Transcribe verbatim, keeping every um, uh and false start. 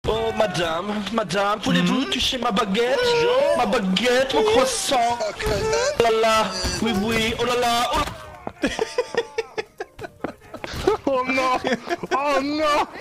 Oh madame, madame, voulez-vous toucher ma baguette? Ma baguette, mon croissant. Oh là là, oui oui, oh là là, oh là. Oh non! Oh non!